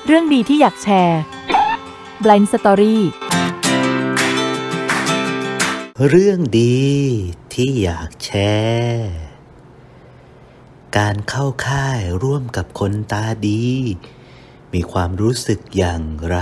เรื่องดีที่อยากแชร์ Blind Story เรื่องดีที่อยากแชร์การเข้าค่ายร่วมกับคนตาดีมีความรู้สึกอย่างไร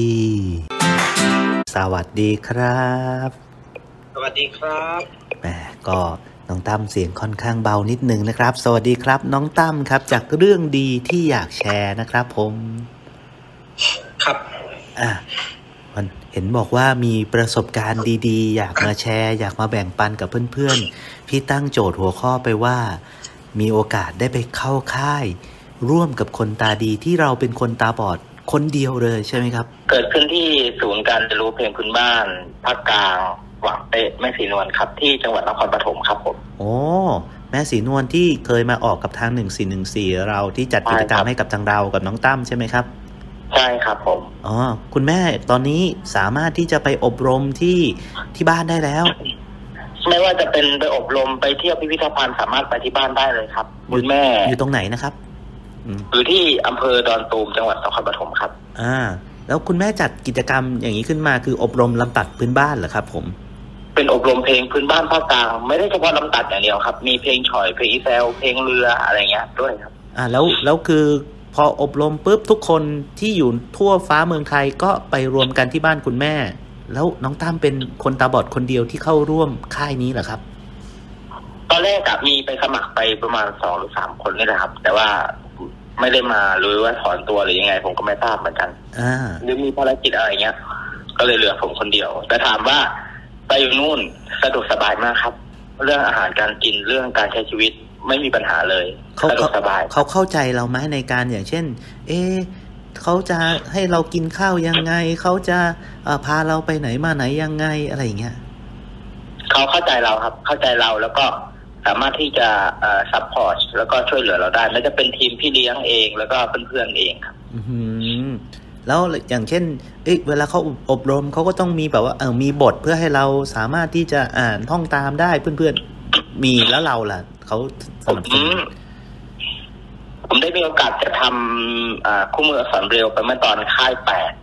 สวัสดีครับสวัสดีครับก็น้องตั้มเสียงค่อนข้างเบานิดนึงนะครับสวัสดีครับน้องตั้มครับจากเรื่องดีที่อยากแชร์นะครับผมครับมันเห็นบอกว่ามีประสบการณ์ดีๆอยากมาแชร์อยากมาแบ่งปันกับเพื่อนๆพี่ตั้งโจทย์หัวข้อไปว่ามีโอกาสได้ไปเข้าค่ายร่วมกับคนตาดีที่เราเป็นคนตาบอดคนเดียวเลยใช่ไหมครับเกิดขึ้นที่ศูนย์การเรียนรู้เพลงพื้นบ้านภาคกลางหวังเตะแม่ศรีนวลครับที่จังหวัดนครปฐมครับผมโอ้แม่ศรีนวลที่เคยมาออกกับทาง1414เราที่จัดกิจกรรมให้กับทางเรากับน้องตั้มใช่ไหมครับใช่ครับผมคุณแม่ตอนนี้สามารถที่จะไปอบรมที่บ้านได้แล้วไม่ว่าจะเป็นไปอบรมไปเที่ยวพิพิธภัณฑ์สามารถไปที่บ้านได้เลยครับคุณแม่อยู่ตรงไหนนะครับอยู่ที่อำเภอดอนตูมจังหวัดนครปฐมครับแล้วคุณแม่จัดกิจกรรมอย่างนี้ขึ้นมาคืออบรมลำตัดพื้นบ้านเหรอครับผมเป็นอบรมเพลงพื้นบ้านภาคกลางไม่ได้เฉพาะลำตัดอย่างเดียวครับมีเพลงฉ่อยเพลงอีแซวเพลงเรืออะไรเงี้ยด้วยครับแล้วคือพออบรมปุ๊บทุกคนที่อยู่ทั่วฟ้าเมืองไทยก็ไปรวมกันที่บ้านคุณแม่แล้วน้องตั้มเป็นคนตาบอดคนเดียวที่เข้าร่วมค่ายนี้เหรอครับตอนแรกมีไปสมัครไปประมาณ2 หรือ 3 คนนี่แหละครับแต่ว่าไม่ได้มาหรือว่าถอนตัวหรือยังไงผมก็ไม่ทราบเหมือนกันหรือมีภารกิจอะไรเงี้ยก็เลยเหลือผมคนเดียวแต่ถามว่าไปอยู่นู่นสะดวกสบายมากครับเรื่องอาหารการกินเรื่องการใช้ชีวิตไม่มีปัญหาเลยสะดวกสบายเขาเข้าใจเราไหมในการอย่างเช่นเขาจะให้เรากินข้าวยังไงเขาจะพาเราไปไหนมาไหนยังไงอะไรอย่างเงี้ยเขาเข้าใจเราครับเข้าใจเราแล้วก็สามารถที่จะซัพพอร์ตแล้วก็ช่วยเหลือเราได้ไม่จะเป็นทีมพี่เลี้ยงเองแล้วก็เพื่อนๆเองครับแล้วอย่างเช่นเวลาเขาอบรมเขาก็ต้องมีแบบว่ามีบทเพื่อให้เราสามารถที่จะอ่านท่องตามได้เพื่อนๆมีแล้วเราล่ะเขาสนับสนุนผมได้มีโอกาสจะทำคู่มืออักษรเบรลไปเมื่อตอนค่าย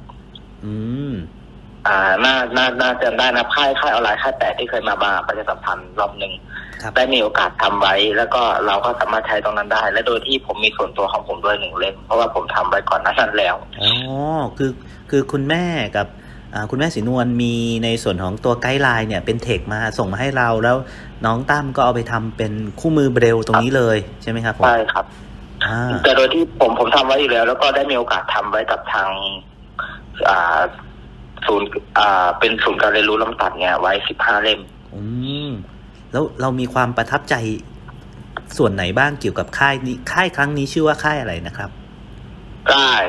8น่าจะได้นะค่ายออนไลน์ค่าย8ที่เคยมาประชาสัมพันธ์รอบนึงได้มีโอกาสทำไว้แล้วก็เราก็สามารถใช้ตรงนั้นได้และโดยที่ผมมีส่วนตัวของผมด้วย1 เล่มเพราะว่าผมทำไว้ก่อนหน้านั้นแล้วคือคุณแม่กับคุณแม่ศรีนวลมีในส่วนของตัวไกด์ไลน์เนี่ยเป็นเทคมาส่งมาให้เราแล้วน้องตั้มก็เอาไปทำเป็นคู่มือเบรลตรงนี้เลยใช่ไหมครับใช่ครับแต่โดยที่ผมทำไว้อยู่แล้วก็ได้มีโอกาสทำไว้กับทางศูนย์เป็นศูนย์การเรียนรู้ลำตัดเนี่ยไว้15 เล่มแล้วเรามีความประทับใจส่วนไหนบ้างเกี่ยวกับค่ายนี้ค่ายครั้งนี้ชื่อว่าค่ายอะไรนะครับค่าย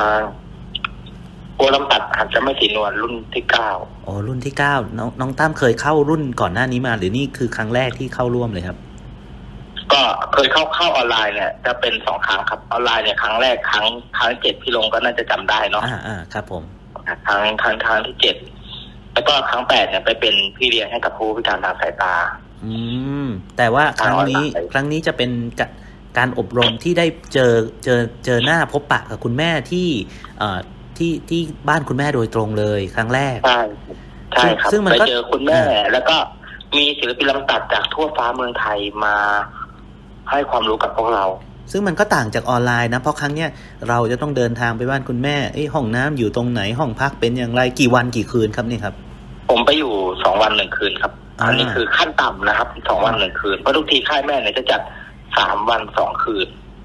ตัวลำตัดอาจจะไม่ศรีนวลรุ่นที่9 รุ่นที่9น้องตั้มเคยเข้ารุ่นก่อนหน้านี้มาหรือนี่คือครั้งแรกที่เข้าร่วมเลยครับก็เคยเข้าออนไลน์เนี่ยจะเป็น2 ครั้งครับออนไลน์เนี่ยครั้งแรกครั้ง7ที่ลงก็น่าจะจำได้เนาะครับผมครั้งที่7แล้วก็ครั้ง8เนี่ยไปเป็นพี่เลี้ยงให้กับผู้พิการทางสายตาแต่ว่าครั้งนี้จะเป็นการอบรมที่ได้เจอหน้าพบปะกับคุณแม่ที่บ้านคุณแม่โดยตรงเลยครั้งแรกใช่ครับไปเจอคุณแม่แล้วก็มีศิลปินลำตัดจากทั่วฟ้าเมืองไทยมาให้ความรู้กับพวกเราซึ่งมันก็ต่างจากออนไลน์นะเพราะครั้งเนี้ยเราจะต้องเดินทางไปบ้านคุณแม่ห้องน้ำอยู่ตรงไหนห้องพักเป็นอย่างไรกี่วันกี่คืนครับนี่ครับผมไปอยู่2 วัน 1 คืนครับอันนี้คือขั้นต่ำนะครับ2 วัน 1 คืนเพราะทุกทีค่ายแม่เนี่ยจะจัด3 วัน 2 คืน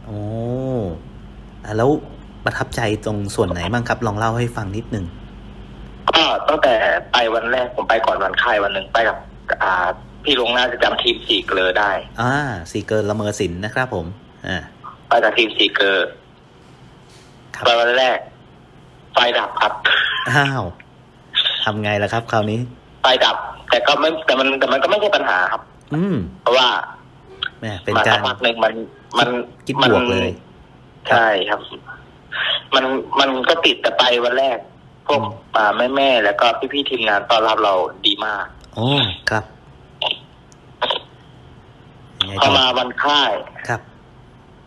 แล้วประทับใจตรงส่วนไหนบ้างครับลองเล่าให้ฟังนิดนึงก็ตั้งแต่ไปวันแรกผมไปก่อนวันค่ายวันหนึ่งไปกับพี่ลงน่าจะจำทีม4 เกลอได้ 4 เกลอละเมอศิลป์นะครับผมไปกับทีม4 เกลอไปวันแรกไฟดับครับทำไงล่ะครับคราวนี้ไฟดับแต่มันก็ไม่ใช่ปัญหาครับเพราะว่าเป็นการพักหนึ่งมันคิดบวกเลยใช่ครับมันก็ติดแต่ไปวันแรกพวกแม่แล้วก็พี่ทีมงานต้อนรับเราดีมากครับพอมาวันค่ายครับ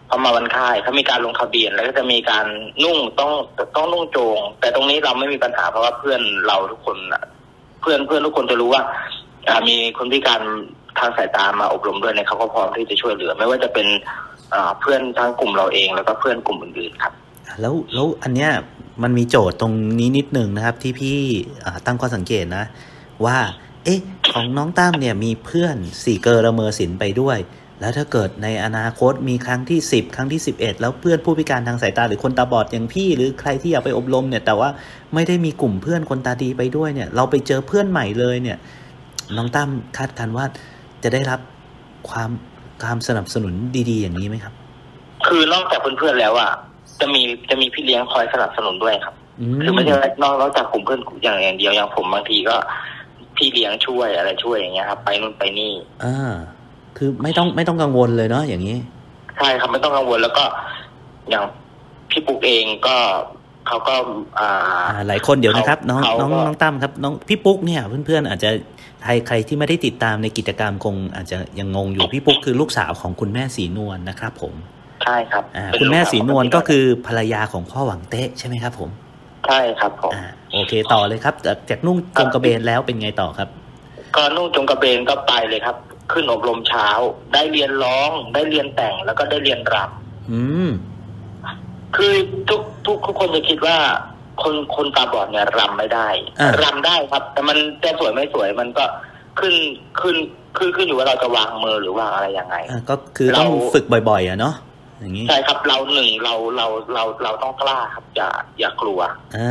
พอมาวันค่ายเขามีการลงทะเบียนแล้วก็จะมีการนุ่งต้องนุ่งโจงแต่ตรงนี้เราไม่มีปัญหาเพราะว่าเพื่อนเราทุกคนเพื่อนทุกคนจะรู้ว่ามีคนพิการทางสายตามาอบรมด้วยเนี่ยเขาก็พร้อมที่จะช่วยเหลือไม่ว่าจะเป็นเพื่อนทั้งกลุ่มเราเองแล้วก็เพื่อนกลุ่มอื่นๆครับแล้วอันเนี้ยมันมีโจทย์ตรงนี้นิดนึงนะครับที่พี่ตั้งข้อสังเกตนะว่าของน้องตั้มเนี่ยมีเพื่อน4เกอละเมอศิลป์ไปด้วยแล้วถ้าเกิดในอนาคตมีครั้งที่10ครั้งที่11แล้วเพื่อนผู้พิการทางสายตาหรือคนตาบอดอย่างพี่หรือใครที่อยากไปอบรมเนี่ยแต่ว่าไม่ได้มีกลุ่มเพื่อนคนตาดีไปด้วยเนี่ยเราไปเจอเพื่อนใหม่เลยเนี่ยน้องตั้มคาดการณ์ว่าจะได้รับความสนับสนุนดีๆอย่างนี้ไหมครับคือนอกจากเพื่อนๆแล้วจะมีพี่เลี้ยงคอยสนับสนุนด้วยครับคือไม่ใช่นอกจากกลุ่มเพื่อนอย่างเดียวอย่างผมบางทีก็พี่เลี้ยงช่วยอะไรช่วยอย่างเงี้ยครับไปนู่นไปนี่คือไม่ต้องกังวลเลยเนาะอย่างนี้ใช่ครับไม่ต้องกังวลแล้วก็อย่างพี่ปุ๊กเองก็เขาก็หลายคนเดี๋ยวนะครับน้องตั้มครับน้องพี่ปุ๊กเนี่ยเพื่อนๆอาจจะใครที่ไม่ได้ติดตามในกิจกรรมคงอาจจะยังงงอยู่พี่ปุ๊กคือลูกสาวของคุณแม่ศรีนวลนะครับผมใช่ครับคุณแม่ศรีนวลก็คือภรรยาของพ่อหวังเต๊ะใช่ไหมครับผมใช่ครับผมโอเคต่อเลยครับจากนุ่งจงกระเบนแล้วเป็นไงต่อครับก็นุ่งจงกระเบนก็ไปเลยครับขึ้นอบรมเช้าได้เรียนร้องได้เรียนแต่งแล้วก็ได้เรียนรำคือทุกคนจะคิดว่าคนตาบอดเนี่ยรำไม่ได้รำได้ครับแต่มันจะสวยไม่สวยมันก็ขึ้นอยู่ว่าเราจะวางมือหรือวางอะไรยังไงก็คือต้องฝึกบ่อยๆเนาะอย่างนี้ใช่ครับเราต้องกล้าครับอย่ากลัว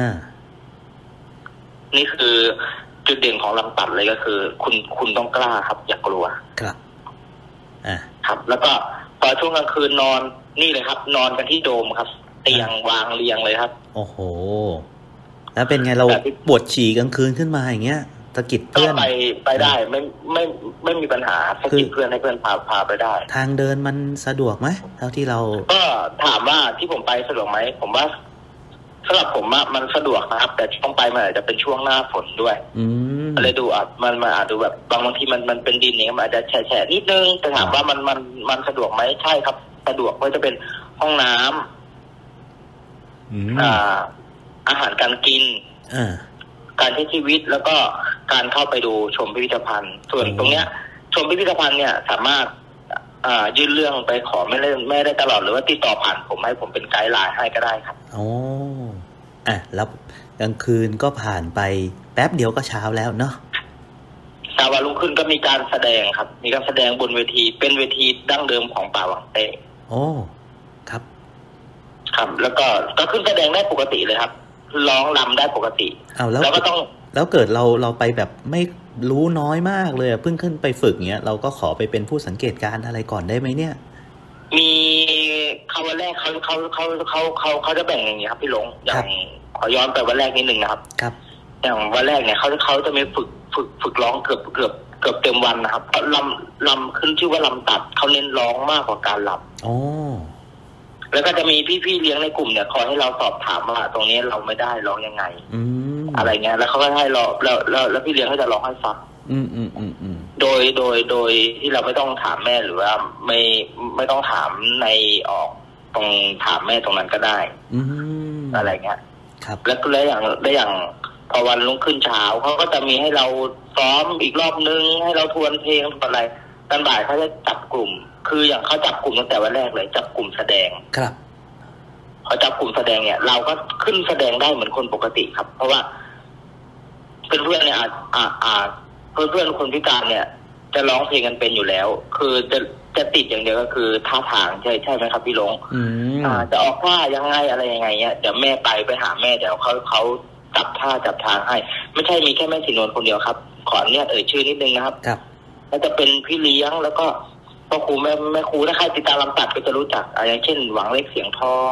นี่คือจุดเด่นของลำตัดเลยก็คือคุณต้องกล้าครับอย่ากลัวครับครับ แล้วก็พอช่วงกลางคืนนอนนี่เลยครับนอนกันที่โดมครับเตียงวางเรียงเลยครับโอ้โหแล้วเป็นไงเราปวดฉี่กลางคืนขึ้นมาอย่างเงี้ยสะกิดเพื่อนไปได้ไม่มีปัญหาสะกิดเพื่อนให้เพื่อนพาไปได้ทางเดินมันสะดวกไหมเท่าที่เราก็ถามว่าที่ผมไปสะดวกไหมผมว่าสำหรับผมมันสะดวกนะครับแต่ต้องไปมันอาจจะเป็นช่วงหน้าฝนด้วยเลยดูมันอาจดูแบบบางทีมันเป็นดินเนี่ยมันอาจจะแฉะนิดนึงแต่ถามว่ามันสะดวกไหมใช่ครับสะดวกก็จะเป็นห้องน้ำอาหารการกินการใช้ชีวิตแล้วก็การเข้าไปดูชมพิพิธภัณฑ์ส่วนตรงเนี้ยชมพิพิธภัณฑ์เนี่ยสามารถยื่นเรื่องไปขอไม่ได้ตลอดหรือว่าติดต่อผ่านผมให้ผมเป็นไกด์ไลน์ให้ก็ได้ครับโอ้แล้วกลางคืนก็ผ่านไปแป๊บเดียวก็เช้าแล้วเนาะเช้าวันรุ่งขึ้นก็มีการแสดงครับมีการแสดงบนเวทีเป็นเวทีดั้งเดิมของป่าหวังเต้โอ้ครับแล้วก็ขึ้นแสดงได้ปกติเลยครับร้องรำได้ปกติแล้วก็ต้องแล้วเกิดเราไปแบบไม่รู้น้อยมากเลยเพิ่งขึ้นไปฝึกเงี้ยเราก็ขอไปเป็นผู้สังเกตการณ์อะไรก่อนได้ไหมเนี่ยมีวันแรกเขาจะแบ่งอย่างนี้ครับพี่หลงอย่างขอย้อนไปวันแรกนิดนึงนะครับอย่างวันแรกเนี่ยเขาจะมีฝึกร้องเกือบเต็มวันนะครับลำขึ้นชื่อว่าลำตัดเขาเน้นร้องมากกว่าการลำแล้วก็จะมีพี่ๆเลี้ยงในกลุ่มเนี่ยคอยให้เราสอบถามว่าตรงนี้เราไม่ได้ร้องยังไงอะไรเงี้ยแล้วเขาก็ให้เราแล้วพี่เลี้ยงก็จะร้องให้ฟังโดยที่เราไม่ต้องถามแม่หรือว่าไม่ต้องถามในออกตรงถามแม่ตรงนั้นก็ได้อะไรเงี้ยแล้วก็ได้อย่างพอวันรุ่งขึ้นเช้าเขาก็จะมีให้เราซ้อมอีกรอบนึงให้เราทวนเพลงอะไรตอนบ่ายเขาจะจับกลุ่มคืออย่างเขาจับกลุ่มตั้งแต่วันแรกเลยจับกลุ่มแสดงครับเขาจับกลุ่มแสดงเนี่ยเราก็ขึ้นแสดงได้เหมือนคนปกติครับเพราะว่าเพื่อนเนี่ยเพื่อนคนพิการเนี่ยจะร้องเพลงกันเป็นอยู่แล้วคือจะติดอย่างเดียวก็คือท่าทางใช่ไหมครับพี่ลงจะออกท่ายังไงอะไรยังไงเนี่ยเดี๋ยวแม่ไปหาแม่เดี๋ยวเขาจับท่าจับทางให้ไม่ใช่มีแค่แม่ศรีนวลคนเดียวครับขอเนี่ยชื่อนิดนึงนะครับแล้วจะเป็นพี่เลี้ยงแล้วก็พ่อครูแม่ครูถ้าใครติดตามลำตัดก็จะรู้จักอย่างเช่นหวังเล็กเสียงทอง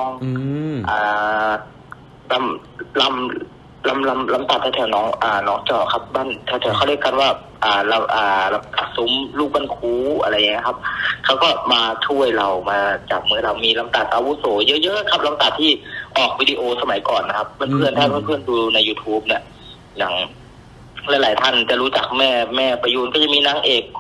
ลำตัดแถวๆน้องเจาะครับบ้านแถวๆเขาเรียกกันว่าลำตัดซุ้มลูกบ้านคูอะไรอย่างเงี้ยครับเขาก็มาช่วยเรามาจับมือเรามีลำตัดอาวุโสเยอะๆครับลำตัดที่ออกวิดีโอสมัยก่อนนะครับเพื่อนๆถ้าเพื่อนๆดูใน YouTube เนี่ยอย่างหลายๆท่านจะรู้จักแม่ประยูนก็จะมีนางเอก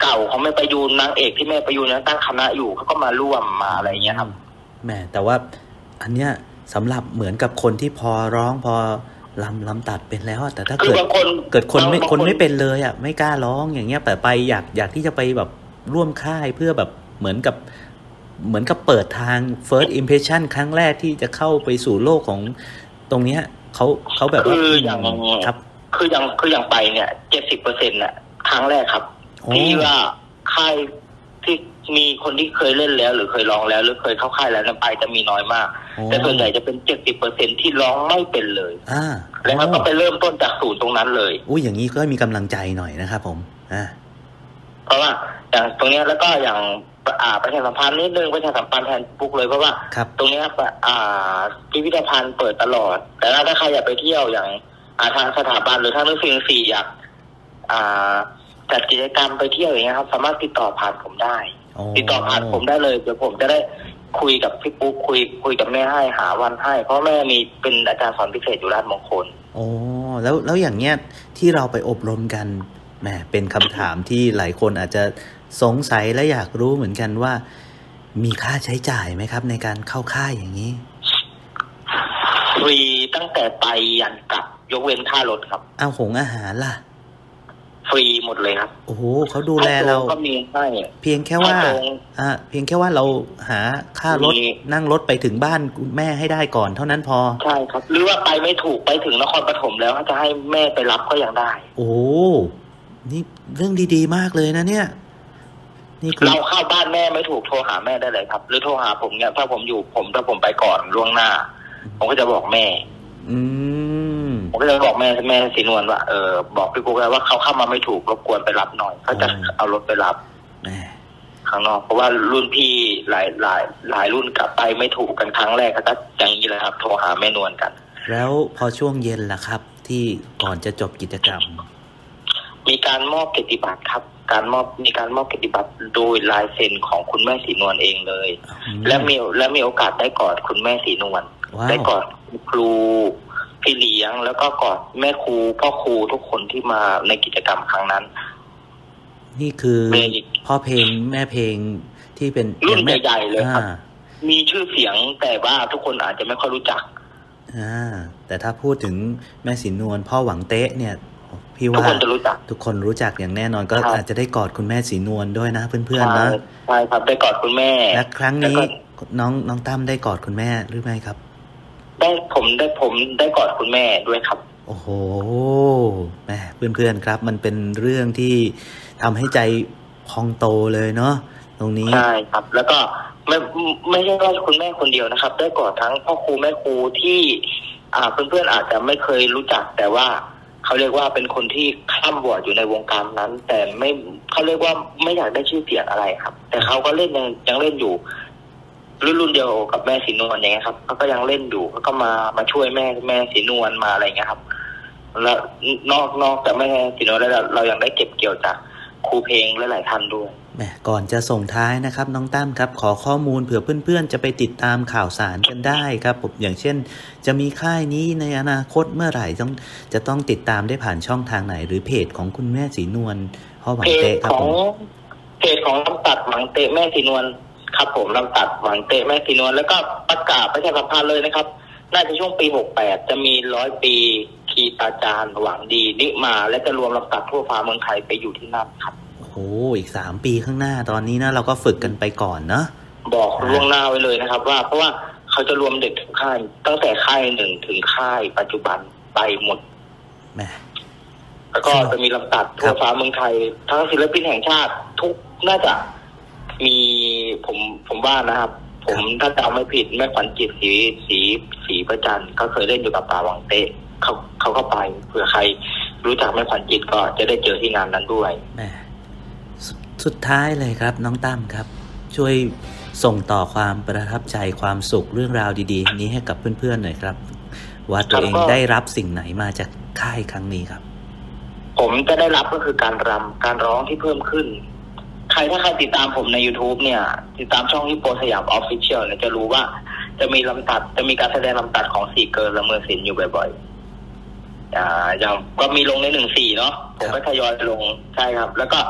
เก่าของแม่ประยูนนางเอกที่แม่ประยูนนั้นตั้งคณะอยู่เขาก็มาร่วมมาอะไรเงี้ยครับแม่แต่ว่าอันเนี้ยสำหรับเหมือนกับคนที่พอร้องพอลำตัดเป็นแล้วแต่ถ้าเกิดคนไม่เป็นเลยอ่ะไม่กล้าร้องอย่างเงี้ยแต่ไปอยากที่จะไปแบบร่วมค่ายเพื่อแบบเหมือนกับเปิดทาง first impression ครั้งแรกที่จะเข้าไปสู่โลกของตรงเนี้ยเขาแบบว่าคืออย่างครับคืออย่างไปเนี่ย70%น่ะครั้งแรกครับที่ว่าค่ายที่มีคนที่เคยเล่นแล้วหรือเคยร้องแล้วหรือเคยเข้าค่ายแล้วนั้นไปจะมีน้อยมากแต่ส่วนใหญ่จะเป็น70%ที่ร้องไม่เป็นเลยแล้วก็ไปเริ่มต้นจากศูนย์ตรงนั้นเลยอย่างนี้ก็มีกำลังใจหน่อยนะครับผมเพราะว่าอย่างตรงนี้แล้วก็อย่างประชาสัมพันธ์นิดนึงประชาสัมพันธ์แทนปุ๊กเลยเพราะว่าตรงนี้พิพิธภัณฑ์เปิดตลอดแต่ถ้าใครอยากไปเที่ยวอย่างทางสถาบันหรือทางนักศึกษาอยากจัดกิจกรรมไปเที่ยวอย่างเงี้ยครับสามารถติดต่อผ่านผมได้ติดต่อผ่านผมได้เลยเดี๋ยวผมจะได้คุยกับพี่ปุ๊กคุยกับแม่ให้หาวันให้เพราะแม่มีเป็นอาจารย์สอนพิเศษอยู่ราชมงคลแล้วอย่างเงี้ยที่เราไปอบรมกันแหมเป็นคำถามที่หลายคนอาจจะสงสัยและอยากรู้เหมือนกันว่ามีค่าใช้จ่ายไหมครับในการเข้าค่ายอย่างนี้ฟรีตั้งแต่ไปยันกลับยกเว้นค่ารถครับอาหารล่ะฟรีหมดเลยครับโอ้โหเขาดูแลเราก็มีให้เพียงแค่ว่าเราหาค่ารถนั่งรถไปถึงบ้านแม่ให้ได้ก่อนเท่านั้นพอใช่ครับหรือว่าไปไม่ถูกไปถึงนครปฐมแล้วจะให้แม่ไปรับก็ยังได้โอ้นี่เรื่องดีๆมากเลยนะเนี่ยเราเข้าบ้านแม่ไม่ถูกโทรหาแม่ได้เลยครับหรือโทรหาผมเนี่ยถ้าผมไปก่อนล่วงหน้าผมก็จะบอกแม่ผมก็จะบอกแม่สีนวลว่าบอกพี่ปุ๊กแล้วว่าเขาเข้ามาไม่ถูกรบกวนไปรับหน่อยเขาจะเอารถไปรับข้างนอกเพราะว่ารุ่นพี่หลายรุ่นกลับไปไม่ถูกกันครั้งแรกก็อย่างนี้แหละครับโทรหาแม่นวลกันแล้วพอช่วงเย็นล่ะครับที่ก่อนจะจบกิจกรรมมีการมอบเกียรติบัตรครับมีการมอบเกียรติบัตรโดยลายเซ็นของคุณแม่ศรีนวลเองเลยและมีโอกาสได้กอดคุณแม่ศรีนวลได้กอดครูพี่เลี้ยงแล้วก็กอดแม่ครูพ่อครูทุกคนที่มาในกิจกรรมครั้งนั้นนี่คือพ่อเพลงแม่เพลงที่เป็นรุ่นใหญ่ๆเลยครับมีชื่อเสียงแต่ว่าทุกคนอาจจะไม่ค่อยรู้จักแต่ถ้าพูดถึงแม่ศรีนวลพ่อหวังเต๊ะเนี่ยพี่ว่าทุกคนรู้จักอย่างแน่นอนก็อาจจะได้กอดคุณแม่ศรีนวลด้วยนะเพื่อนๆนะใช่ครับได้กอดคุณแม่และครั้งนี้น้องตั้มได้กอดคุณแม่หรือไม่ครับผมได้กอดคุณแม่ด้วยครับโอ้โหแม่เพื่อนๆครับมันเป็นเรื่องที่ทำให้ใจพองโตเลยเนาะตรงนี้ใช่ครับแล้วก็ไม่ใช่ว่าคุณแม่คนเดียวนะครับได้กอดทั้งพ่อครูแม่ครูที่เพื่อนๆอาจจะไม่เคยรู้จักแต่ว่าเขาเรียกว่าเป็นคนที่ข้ามบวชอยู่ในวงการนั้นแต่ไม่เขาเรียกว่าไม่อยากได้ชื่อเสียงอะไรครับแต่เขาก็เล่นยังเล่นอยู่รุ่นเดียวกับแม่ศรีนวลอย่างเงี้ยครับเขาก็ยังเล่นอยู่เขาก็มาช่วยแม่ศรีนวลมาอะไรเงี้ยครับแล้วนอกจากแม่ศรีนวลแล้วเรายังได้เก็บเกี่ยวจากครูเพลงหลายๆท่านด้วยก่อนจะส่งท้ายนะครับน้องตั้มครับขอข้อมูลเผื่อเพื่อนๆจะไปติดตามข่าวสารกันได้ครับผมอย่างเช่นจะมีค่ายนี้ในอนาคตเมื่อไหร่จะต้องติดตามได้ผ่านช่องทางไหนหรือเพจของคุณแม่ศรีนวลพ่อหวังเตะครับผมเพจของลำตัดหวังเตะแม่ศรีนวลครับผมลำตัดหวังเตะแม่ศรีนวลแล้วก็ประกาศประชาสัมพันธ์เลยนะครับน่าจะช่วงปี68จะมี100 ปีคีตาจารย์หวังดีนิมาและจะรวมลำตัดทั่วฟ้าเมืองไทยไปอยู่ที่นั่นครับโอ้อีก3 ปีข้างหน้าตอนนี้นะเราก็ฝึกกันไปก่อนเนาะบอกล่วงหน้าไว้เลยนะครับว่าเพราะว่าเขาจะรวมเด็กทุกค่ายตั้งแต่ค่าย1ถึงค่ายปัจจุบันไปหมดแล้วก็จะมีลำตัดทั่วฟ้าเมืองไทยทั้งศิลปินแห่งชาติทุกน่าจะมีผมว่านะครับผมถ้าจำไม่ผิดแม่ขวัญจิตสีประจันก็เคยเล่นอยู่กับป่าหวังเตะเขาก็ไปเผื่อใครรู้จักแม่ขวัญจิตก็จะได้เจอที่งานนั้นด้วยสุดท้ายเลยครับน้องตั้มครับช่วยส่งต่อความประทับใจความสุขเรื่องราวดีๆนี้ให้กับเพื่อนๆหน่อยครับว่าตัวเองได้รับสิ่งไหนมาจากค่ายครั้งนี้ครับผมจะได้รับก็คือการรำการร้องที่เพิ่มขึ้นถ้าใครติดตามผมใน YouTube เนี่ยติดตามช่องฮิปโปสยามออฟฟิเชียลเนี่ยจะรู้ว่าจะมีการแสดงลำตัดของ4เกิร์ลละเมอศิลป์อยู่บ่อยๆอย่างก็มีลงใน14เนาะผมก็ทยอยลงใช่ครับแล้วก็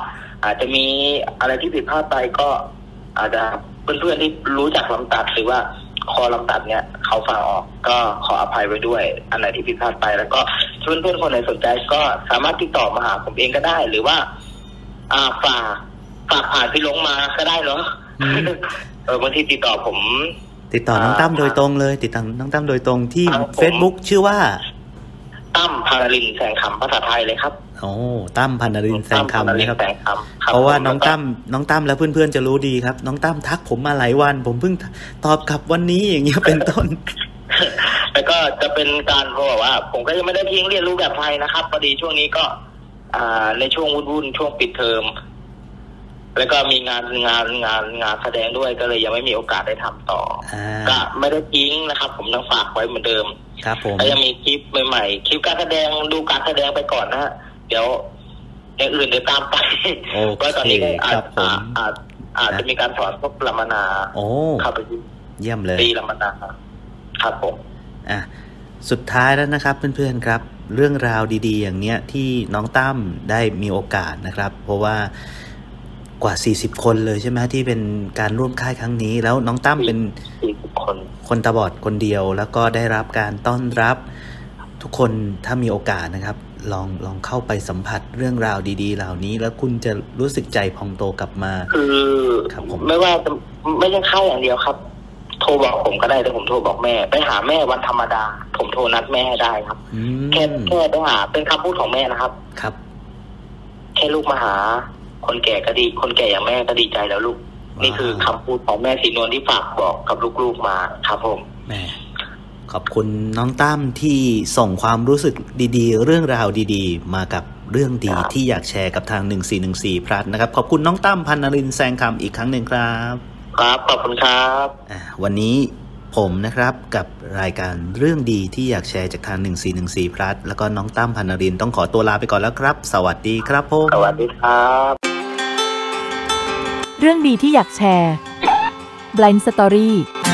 อาจจะมีอะไรที่ผิดพลาดไปก็อาจจะเพื่อนๆที่รู้จักลำตัดหรือว่าคอลำตัดเนี่ยเขาฟังออกก็ขออภัยไว้ด้วยอันไหนที่ผิดพลาดไปแล้วก็เพื่อนๆคนไหนสนใจก็สามารถติดต่อมาหาผมเองก็ได้หรือว่าฝากผ่านพี่ลงมาก็ได้เนาะบางทีติดต่อผมติดต่อน้องตั้มโดยตรงเลยติดต่อน้องตั้มโดยตรงที่ Facebook ชื่อว่าตั้มพานารินแสงคำภาษาไทยเลยครับโอ้ตั้มพานารินแสงคำนะครับเพราะว่าน้องตั้มและเพื่อนๆจะรู้ดีครับน้องตั้มทักผมมาหลายวันผมเพิ่งตอบกลับวันนี้อย่างเงี้ยเป็นต้นแล้วก็จะเป็นการเพราะว่าผมก็ยังไม่ได้ทิ้งเรียนรู้แบบไทยนะครับพอดีช่วงนี้ก็ในช่วงวุ่นๆช่วงปิดเทอมแล้วก็มีงานแสดงด้วยก็เลยยังไม่มีโอกาสได้ทำต่อก็ไม่ได้ทิ้งนะครับผมยังฝากไว้เหมือนเดิมครับผมก็ยังมีคลิปใหม่ๆคลิปการแสดงดูการแสดงไปก่อนนะฮะเดี๋ยวอย่างอื่นเดี๋ยวตามไปเพราะตอนนี้ก็อาจจะมีการสอนพวกลามนาเข้าไปเยี่ยมเลยตีลามนาครับผมสุดท้ายแล้วนะครับเพื่อนๆครับเรื่องราวดีๆอย่างเนี้ยที่น้องตั้มได้มีโอกาสนะครับเพราะว่ากว่า40คนเลยใช่ไหมที่เป็นการร่วมค่ายครั้งนี้แล้วน้องตั้มเป็นคนตาบอดคนเดียวแล้วก็ได้รับการต้อนรับทุกคนถ้ามีโอกาสนะครับลองเข้าไปสัมผัสเรื่องราวดีๆเหล่านี้แล้วคุณจะรู้สึกใจพองโตกลับมาครับผมไม่ว่าไม่ใช่ค่ายอย่างเดียวครับโทรบอกผมก็ได้แต่ผมโทรบอกแม่ไปหาแม่วันธรรมดาผมโทรนัดแม่ให้ได้ครับแค่ไปหาเป็นคำพูดของแม่นะครับครับแค่ลูกมาหาคนแก่ก็ดีคนแก่อย่างแม่ก็ดีใจแล้วลูกนี่คือคำพูดของแม่ศรีนวลที่ฝากบอกกับลูกๆมาครับผมแม่ขอบคุณน้องตั้มที่ส่งความรู้สึกดีๆเรื่องราวดีๆมากับเรื่องดีที่อยากแชร์กับทาง1414พลัสนะครับขอบคุณน้องตั้มพานารินแสงคำอีกครั้งหนึ่งครับครับขอบคุณครับวันนี้ผมนะครับกับรายการเรื่องดีที่อยากแชร์จากทาง1414พลัสแล้วก็น้องตั้มพานารินต้องขอตัวลาไปก่อนแล้วครับสวัสดีครับผมสวัสดีครับเรื่องดีที่อยากแชร์ Blind Story